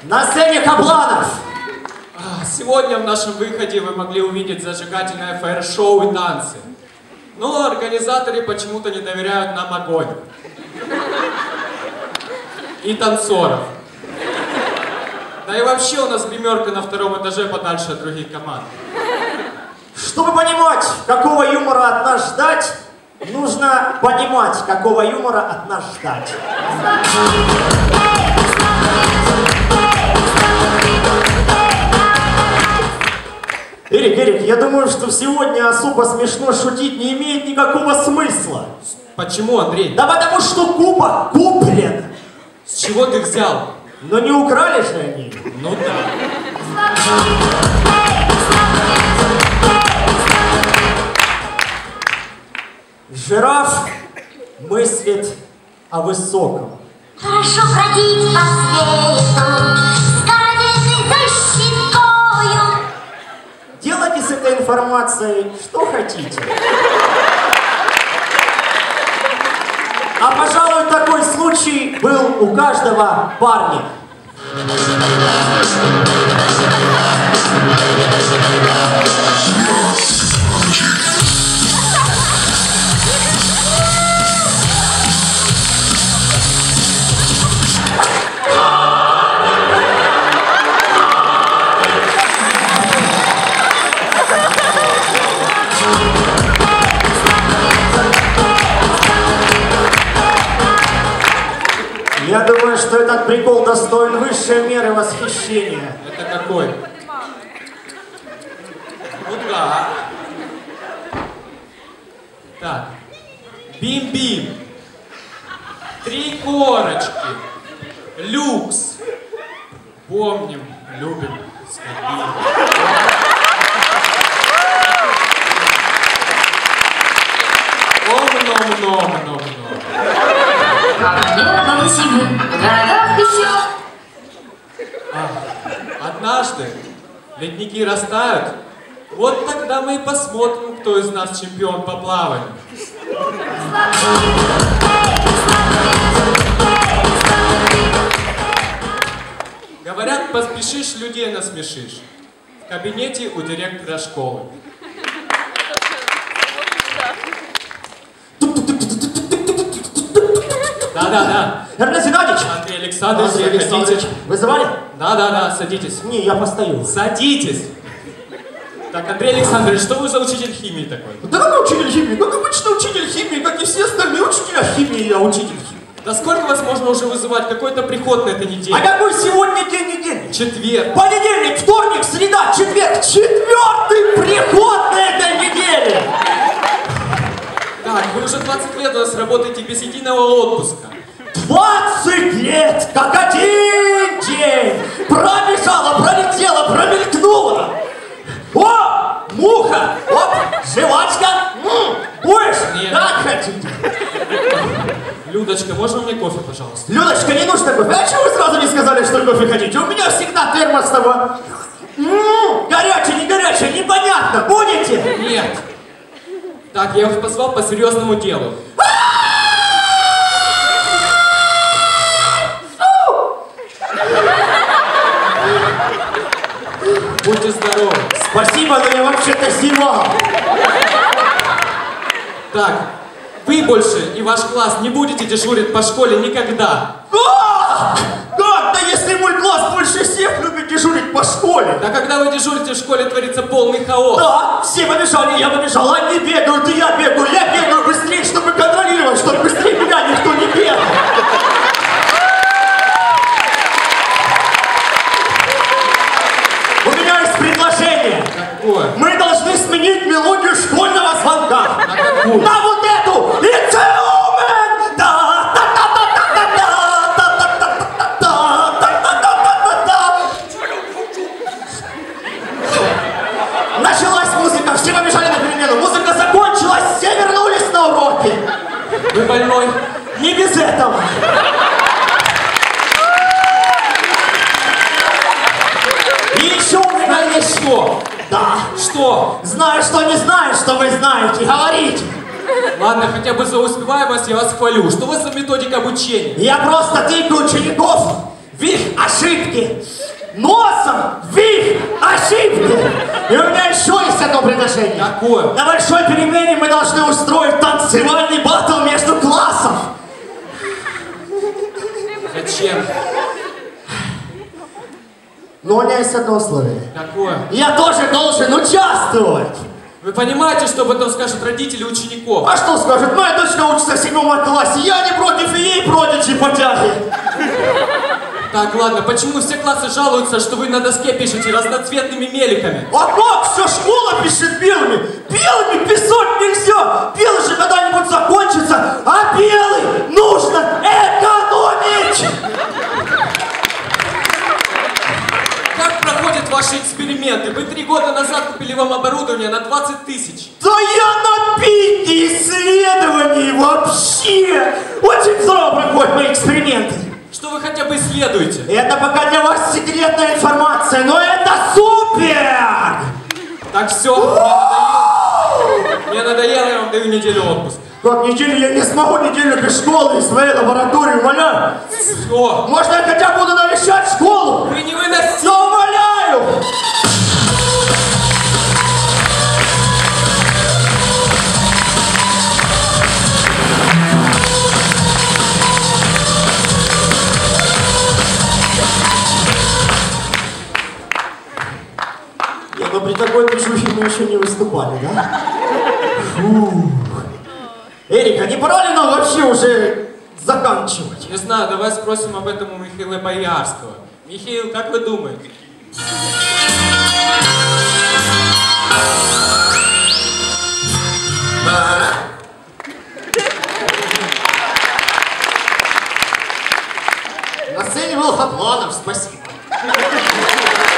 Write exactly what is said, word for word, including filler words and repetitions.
На сцене Кабланов. Сегодня в нашем выходе вы могли увидеть зажигательное фаер-шоу и танцы. Но организаторы почему-то не доверяют нам огонь. И танцоров. Да и вообще у нас гримерка на втором этаже подальше от других команд. Чтобы понимать, какого юмора от нас ждать, нужно понимать, какого юмора от нас ждать. Эрик, Эрик, я думаю, что сегодня особо смешно шутить не имеет никакого смысла. Почему, Андрей? Да потому что кубок куплен. С чего ты взял? Но не украли же они. Ну да. Жираф мыслит о высоком. Хорошо ходить по свету, скорее защиткою. Делайте с этой информацией что хотите. А, пожалуй, такой случай был у каждого парня. Я думаю, что этот прикол достоин высшей меры восхищения. Это какой? Ну да. Так. Бим-бим. Три корочки. Люкс. Помним, любим, скорбим. Ом-ном-ном-ном-ном. Однажды ледники растают, вот тогда мы и посмотрим, кто из нас чемпион по плаванию. Говорят, поспешишь, людей насмешишь. В кабинете у директора школы. Да-да-да. Эрнест Геннадьевич! Андрей Александрович, Андрей Александрович, вызывали? Да-да-да, садитесь. Не, я постою. Садитесь. Так, Андрей Александрович, что вы за учитель химии такой? Да какой учитель химии? Как обычно учитель химии, как и все остальные учителя химии, я учитель химии. Да сколько вас можно уже вызывать? Какой-то приход на этой неделе? А какой сегодня день недели? Четверг. Понедельник, вторник, среда, четверг. Четвертый приход на этой неделе. Так, вы уже двадцать лет у нас работаете без единого отпуска. двадцать лет, как один день. Пробежала, пролетела, промелькнула. О, муха, оп, жвачка. М-м, будешь? Нет. Как хотите. Людочка, можно мне кофе, пожалуйста? Людочка, не нужно кофе. А чего вы сразу не сказали, что кофе хотите? У меня всегда термос с тобой. М-м, горячий, не горячий, непонятно. Будете? Нет. Так, я вас позвал по серьезному делу. Будьте здоровы. Спасибо, но я вообще-то зевал. Так, вы больше и ваш класс не будете дежурить по школе никогда. Как? Как? Да если мой класс больше всех любит дежурить по школе. Да когда вы дежурите в школе, творится полный хаос. Да, все побежали, я побежал, они бегают, и я бегаю, я бегаю быстрее, чтобы контролировать, чтобы быстрее меня никто не бегал. У меня есть предложение. Какое? Мы должны сменить мелодию школьного звонка. На какую? На вот эту! It's a woman! Да, да, да, да, да, да, да, да, да, да, да, да, да. Началась музыка, все побежали на перемену. Музыка закончилась, все вернулись на уроки. Вы больной? Не без этого. И еще у меня есть что? Да. Что? Знаю, что не знаю, что вы знаете. Говорите. Ладно, хотя бы за успеваемость я вас хвалю. Что у вас за методика обучения? Я просто тыкаю учеников в их ошибки. Носом в их ошибки. И у меня еще есть одно предложение. Какое? На большой перемене мы должны устроить танцевальный баттл между классов. Зачем? Но у меня есть одно условие. Какое? Я тоже должен участвовать. Вы понимаете, что об этом скажут родители учеников? А что скажет? Моя дочка учится в седьмом классе. Я не против, и ей продичи потяги. Так, ладно, почему все классы жалуются, что вы на доске пишете разноцветными меликами? А как? Вся школа пишет белыми. Белыми писать нельзя. Белый же когда-нибудь закончится. А белый нужно экономить. Как проходят ваши эксперименты? Вы три года назад купили вам оборудование на двадцать тысяч. Да я на пике исследований вообще. Очень здорово проходят мои эксперименты. Что вы хотя бы исследуете? Это пока для вас секретная информация, но это супер! Так все, мне надоело. Мне надоело, я вам даю неделю отпуска. Как неделю? Я не смогу неделю без школы и своей лаборатории, умоляю. Все. Может, я хотя бы буду навещать школу? Вы не выносите. Да умоляю! Не, ну при такой движухе мы еще не выступали, да? Фух. Эрика, не пора ли нам вообще уже заканчивать? Не знаю, давай спросим об этом у Михаила Боярского. Михаил, как вы думаете? На сцене был Хапланов, спасибо.